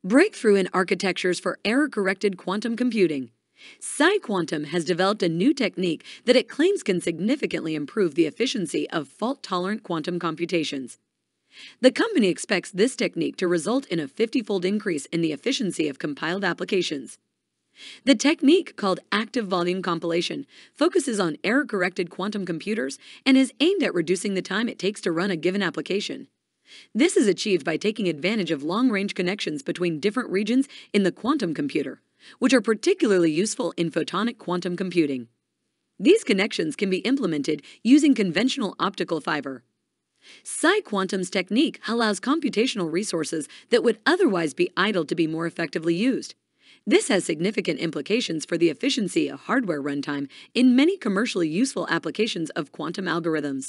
Breakthrough in architectures for error-corrected quantum computing. Psi-Quantum has developed a new technique that it claims can significantly improve the efficiency of fault-tolerant quantum computations. The company expects this technique to result in a 50-fold increase in the efficiency of compiled applications. The technique, called active volume compilation, focuses on error-corrected quantum computers and is aimed at reducing the time it takes to run a given application. This is achieved by taking advantage of long-range connections between different regions in the quantum computer, which are particularly useful in photonic quantum computing. These connections can be implemented using conventional optical fiber. Psi-Quantum's technique allows computational resources that would otherwise be idle to be more effectively used. This has significant implications for the efficiency of hardware runtime in many commercially useful applications of quantum algorithms.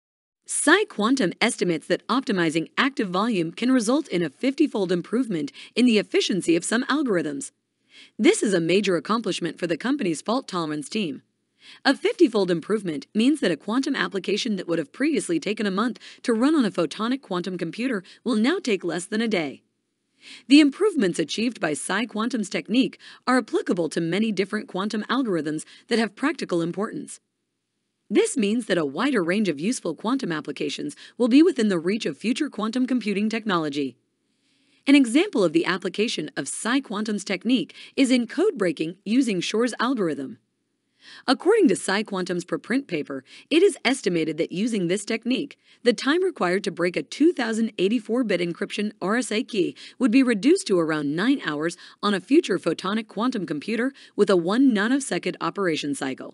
Psi-Quantum estimates that optimizing active volume can result in a 50-fold improvement in the efficiency of some algorithms. This is a major accomplishment for the company's fault tolerance team. A 50-fold improvement means that a quantum application that would have previously taken a month to run on a photonic quantum computer will now take less than a day. The improvements achieved by Psi-Quantum's technique are applicable to many different quantum algorithms that have practical importance. This means that a wider range of useful quantum applications will be within the reach of future quantum computing technology. An example of the application of Psi-Quantum's technique is in code breaking using Shor's algorithm. According to Psi-Quantum's preprint paper, it is estimated that using this technique, the time required to break a 2084-bit encryption RSA key would be reduced to around 9 hours on a future photonic quantum computer with a 1 nanosecond operation cycle.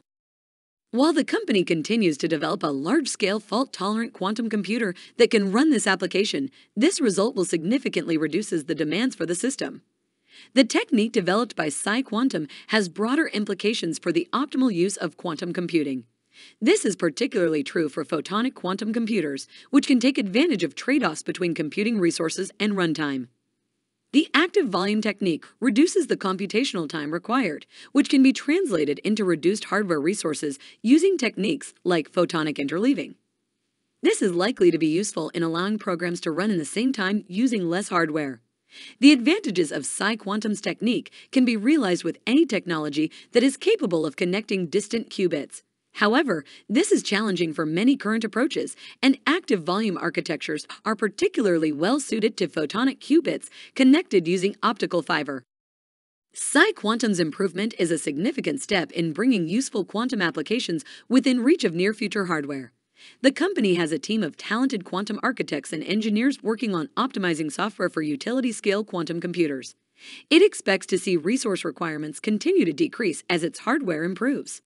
While the company continues to develop a large-scale fault-tolerant quantum computer that can run this application, this result will significantly reduce the demands for the system. The technique developed by Psi-Quantum has broader implications for the optimal use of quantum computing. This is particularly true for photonic quantum computers, which can take advantage of trade-offs between computing resources and runtime. The active volume technique reduces the computational time required, which can be translated into reduced hardware resources using techniques like photonic interleaving. This is likely to be useful in allowing programs to run in the same time using less hardware. The advantages of Psi-Quantum's technique can be realized with any technology that is capable of connecting distant qubits. However, this is challenging for many current approaches, and active volume architectures are particularly well suited to photonic qubits connected using optical fiber. Psi-Quantum's improvement is a significant step in bringing useful quantum applications within reach of near-future hardware. The company has a team of talented quantum architects and engineers working on optimizing software for utility-scale quantum computers. It expects to see resource requirements continue to decrease as its hardware improves.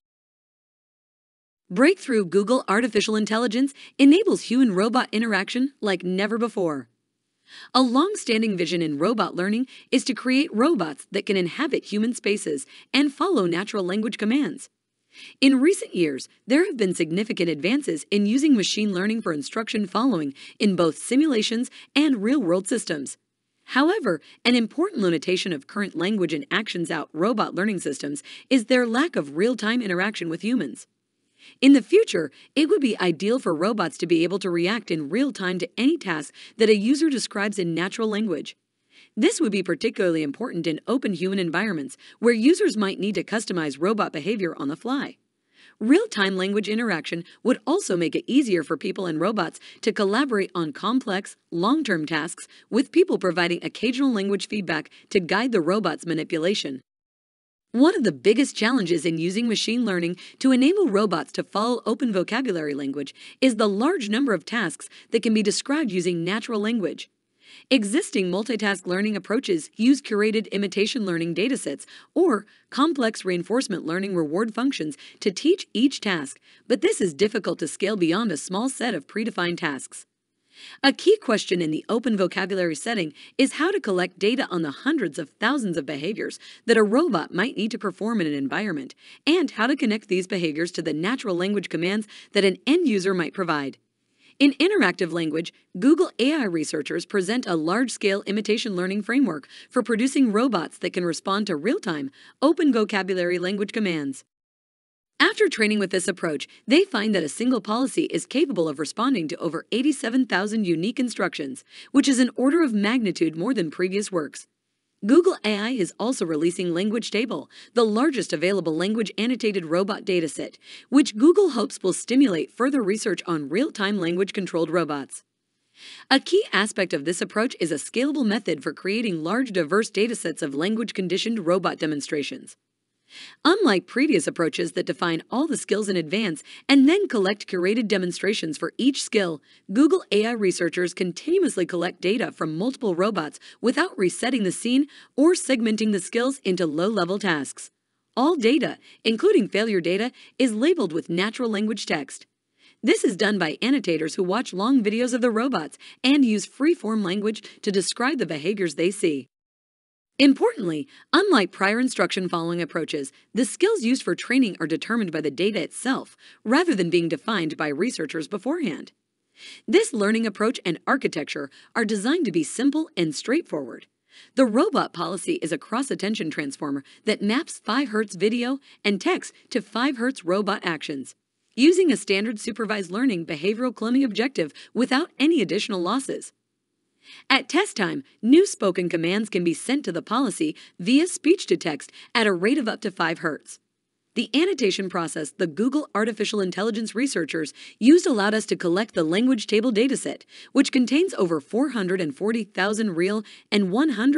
Breakthrough Google artificial intelligence enables human-robot interaction like never before. A long-standing vision in robot learning is to create robots that can inhabit human spaces and follow natural language commands. In recent years, there have been significant advances in using machine learning for instruction following in both simulations and real-world systems. However, an important limitation of current language and actions-out robot learning systems is their lack of real-time interaction with humans. In the future, it would be ideal for robots to be able to react in real time to any task that a user describes in natural language. This would be particularly important in open human environments where users might need to customize robot behavior on the fly. Real-time language interaction would also make it easier for people and robots to collaborate on complex, long-term tasks, with people providing occasional language feedback to guide the robot's manipulation. One of the biggest challenges in using machine learning to enable robots to follow open vocabulary language is the large number of tasks that can be described using natural language. Existing multitask learning approaches use curated imitation learning datasets or complex reinforcement learning reward functions to teach each task, but this is difficult to scale beyond a small set of predefined tasks. A key question in the open vocabulary setting is how to collect data on the hundreds of thousands of behaviors that a robot might need to perform in an environment, and how to connect these behaviors to the natural language commands that an end user might provide. In interactive language, Google AI researchers present a large-scale imitation learning framework for producing robots that can respond to real-time, open vocabulary language commands. After training with this approach, they find that a single policy is capable of responding to over 87,000 unique instructions, which is an order of magnitude more than previous works. Google AI is also releasing Language Table, the largest available language annotated robot dataset, which Google hopes will stimulate further research on real-time language-controlled robots. A key aspect of this approach is a scalable method for creating large, diverse datasets of language-conditioned robot demonstrations. Unlike previous approaches that define all the skills in advance and then collect curated demonstrations for each skill, Google AI researchers continuously collect data from multiple robots without resetting the scene or segmenting the skills into low-level tasks. All data, including failure data, is labeled with natural language text. This is done by annotators who watch long videos of the robots and use free-form language to describe the behaviors they see. Importantly, unlike prior instruction following approaches, the skills used for training are determined by the data itself, rather than being defined by researchers beforehand. This learning approach and architecture are designed to be simple and straightforward. The robot policy is a cross-attention transformer that maps 5 Hz video and text to 5 Hz robot actions, using a standard supervised learning behavioral cloning objective without any additional losses. At test time, new spoken commands can be sent to the policy via speech-to-text at a rate of up to 5 Hz. The annotation process the Google artificial intelligence researchers used allowed us to collect the language table dataset, which contains over 440,000 real and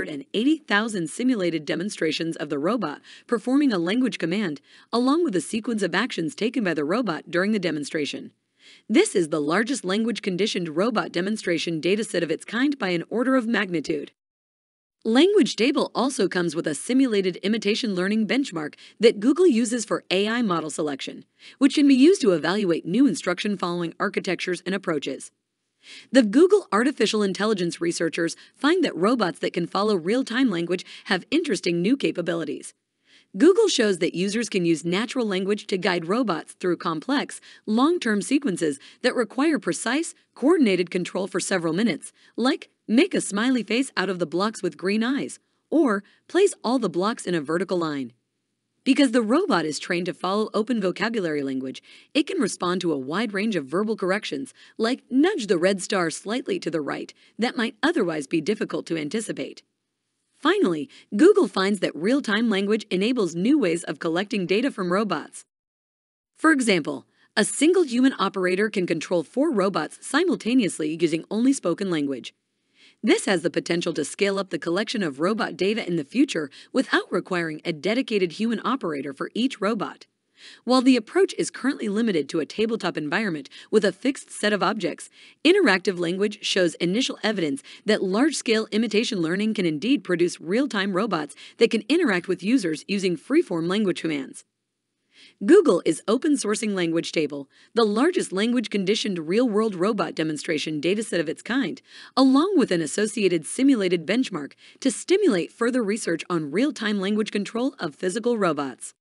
180,000 simulated demonstrations of the robot performing a language command, along with a sequence of actions taken by the robot during the demonstration. This is the largest language-conditioned robot demonstration dataset of its kind by an order of magnitude. Language Table also comes with a simulated imitation learning benchmark that Google uses for AI model selection, which can be used to evaluate new instruction-following architectures and approaches. The Google artificial intelligence researchers find that robots that can follow real-time language have interesting new capabilities. Google shows that users can use natural language to guide robots through complex, long-term sequences that require precise, coordinated control for several minutes, like make a smiley face out of the blocks with green eyes, or place all the blocks in a vertical line. Because the robot is trained to follow open vocabulary language, it can respond to a wide range of verbal corrections, like nudge the red star slightly to the right, that might otherwise be difficult to anticipate. Finally, Google finds that real-time language enables new ways of collecting data from robots. For example, a single human operator can control 4 robots simultaneously using only spoken language. This has the potential to scale up the collection of robot data in the future without requiring a dedicated human operator for each robot. While the approach is currently limited to a tabletop environment with a fixed set of objects, interactive language shows initial evidence that large-scale imitation learning can indeed produce real-time robots that can interact with users using free-form language commands. Google is open-sourcing Language Table, the largest language-conditioned real-world robot demonstration dataset of its kind, along with an associated simulated benchmark to stimulate further research on real-time language control of physical robots.